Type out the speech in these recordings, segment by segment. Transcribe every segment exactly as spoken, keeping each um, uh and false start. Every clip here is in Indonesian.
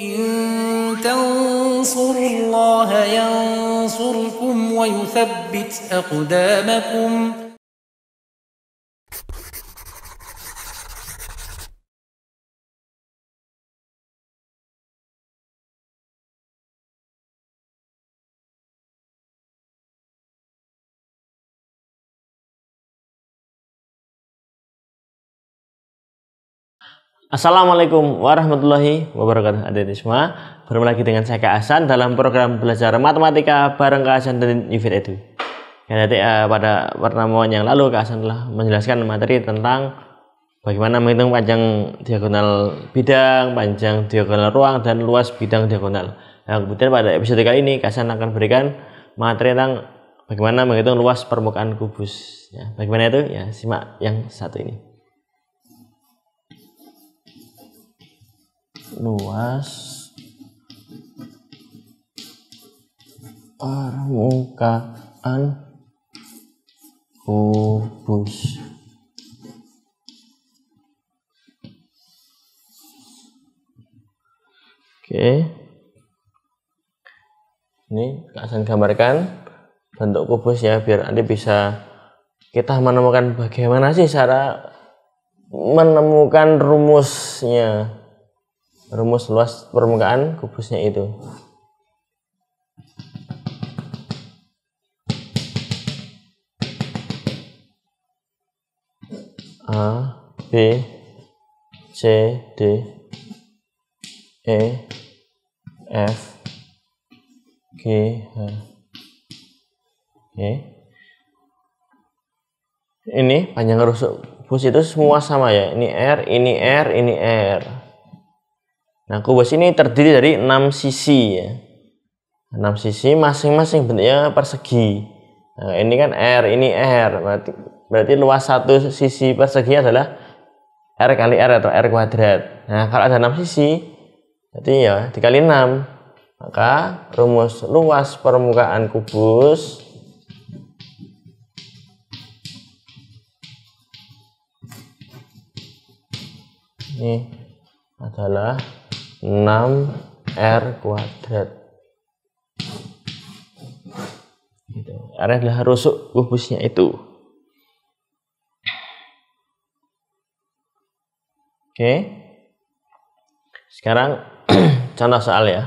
In tansurullaha yansurkum wa yuthabbit aqdamakum. Assalamualaikum warahmatullahi wabarakatuh. Adik-adik semua, bertemu lagi dengan saya Kak Hasan dalam program belajar matematika bareng Kak Hasan dan Yufid Edu. Ya, adik, eh, pada pertemuan yang lalu Kak Hasan telah menjelaskan materi tentang bagaimana menghitung panjang diagonal bidang, panjang diagonal ruang, dan luas bidang diagonal. Nah, kemudian pada episode kali ini Kak Hasan akan berikan materi tentang bagaimana menghitung luas permukaan kubus. Ya, bagaimana itu? Ya, simak yang satu ini. Luas permukaan kubus. Oke, ini akan gambarkan bentuk kubus ya, biar nanti bisa kita menemukan bagaimana sih cara menemukan rumusnya. Rumus luas permukaan kubusnya itu. A, B, C, D, E, F, G, H. Oke. Ini panjang rusuk kubus itu semua sama ya. Ini R, ini R, ini R. Nah, kubus ini terdiri dari enam sisi ya. enam sisi masing-masing bentuknya persegi. Nah, ini kan R, ini R. Berarti, berarti luas satu sisi persegi adalah R kali R atau R kuadrat. Nah, kalau ada enam sisi, berarti ya dikali enam. Maka rumus luas permukaan kubus ini adalah enam R kuadrat. Gitu. R adalah rusuk kubusnya itu. Oke. Sekarang contoh soal ya.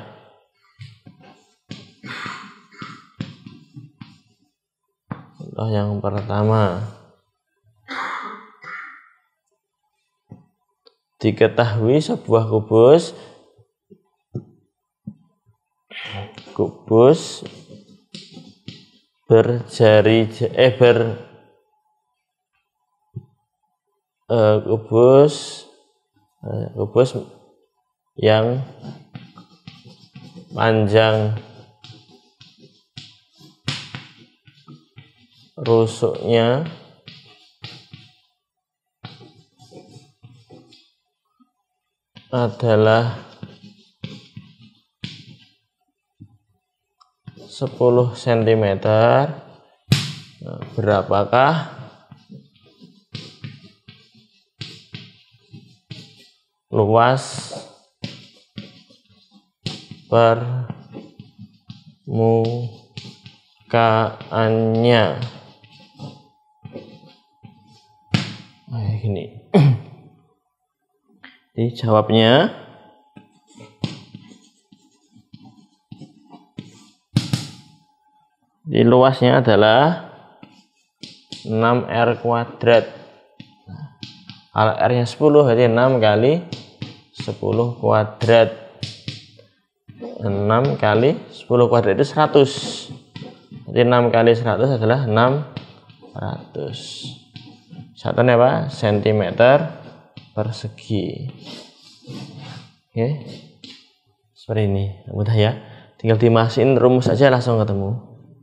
Contoh yang pertama. Diketahui sebuah kubus kubus berjari eh ber eh, kubus eh, kubus yang panjang rusuknya adalah sepuluh sentimeter. Nah, berapakah luas permukaannya? Nah, gini. Dijawabnya di luasnya adalah enam R kuadrat. Kalau R nya sepuluh, berarti enam kali sepuluh kuadrat. enam kali sepuluh kuadrat itu seratus. Jadi enam kali seratus adalah enam ratus. Satunya apa? Sentimeter persegi. Oke. Seperti ini. Mudah ya. Tinggal dimasukin rumus aja langsung ketemu.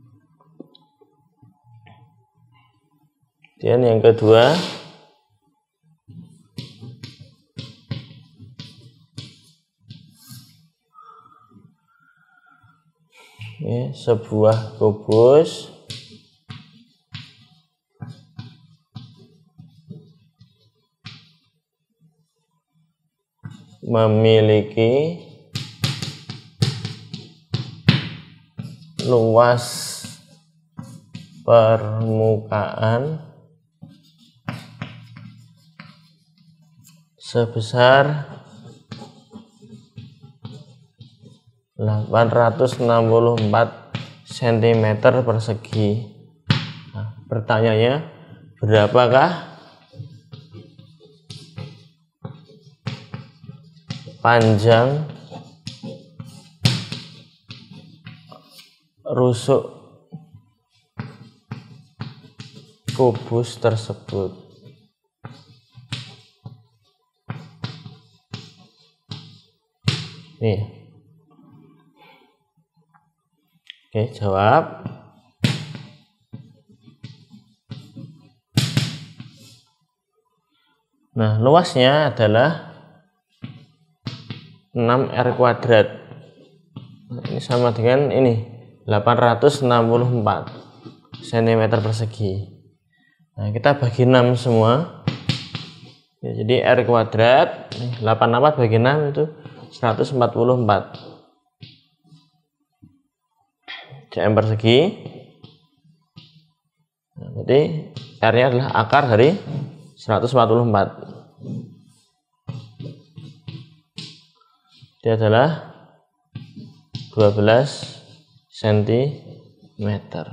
Dan yang kedua, ini sebuah kubus memiliki luas permukaan sebesar delapan ratus enam puluh empat sentimeter persegi. Nah, pertanyaannya, berapakah panjang rusuk kubus tersebut? Nih. Oke, jawab. Nah, luasnya adalah enam R kuadrat. Nah, ini sama dengan ini delapan ratus enam puluh empat sentimeter persegi. Nah, kita bagi enam semua. Ya, jadi R kuadrat delapan puluh empat bagi enam itu seratus empat puluh empat cm persegi. Nah, berarti R-nya adalah akar dari seratus empat puluh empat. Dia adalah dua belas sentimeter.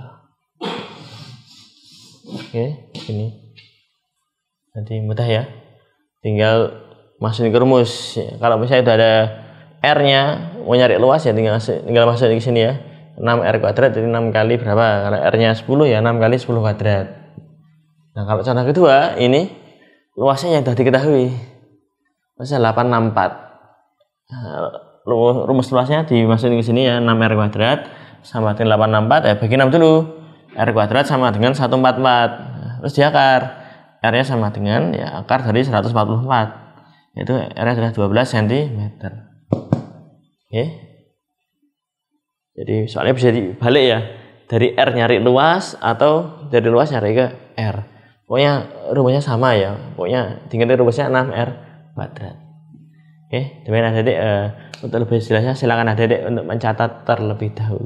Oke, ini nanti mudah ya. Tinggal masukin ke rumus. Kalau misalnya udah ada R-nya, mau nyari luas ya tinggal tinggal masukin ke sini ya. enam R kuadrat jadi enam kali berapa? Kalau R-nya sepuluh ya enam kali sepuluh kuadrat. Nah, kalau contoh kedua ini luasnya yang sudah diketahui. Luasnya delapan ratus enam puluh empat. Nah, rumus luasnya dimasukin ke sini ya, enam R kuadrat sama dengan delapan ratus enam puluh empat ya, bagi enam dulu. R kuadrat sama dengan seratus empat puluh empat. Nah, terus diakar. R-nya sama dengan ya akar dari seratus empat puluh empat. Yaitu R-nya adalah dua belas sentimeter. Oke. Jadi soalnya bisa dibalik ya, dari R nyari luas atau dari luas nyari ke R. Pokoknya rumusnya sama ya, pokoknya tinggal rumusnya enam R kuadrat. Oke, demikian adik-adik, uh, untuk lebih jelasnya silakan adik-adik untuk mencatat terlebih dahulu.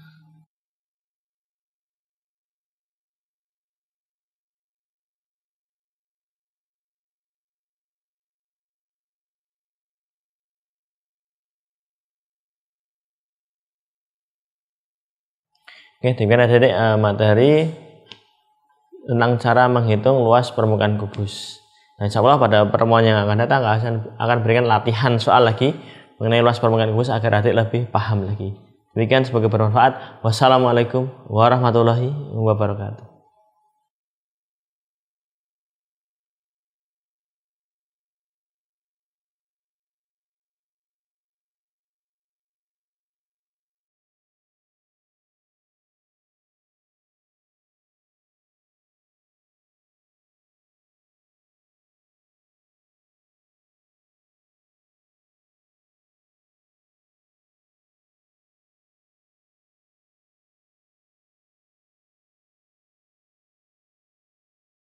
Oke, demikian adik-adik uh, materi tentang cara menghitung luas permukaan kubus. Nah, insya Allah pada pertemuan yang akan datang akan, akan berikan latihan soal lagi mengenai luas permukaan kubus agar adik lebih paham lagi. Demikian, semoga bermanfaat. Wassalamualaikum warahmatullahi wabarakatuh.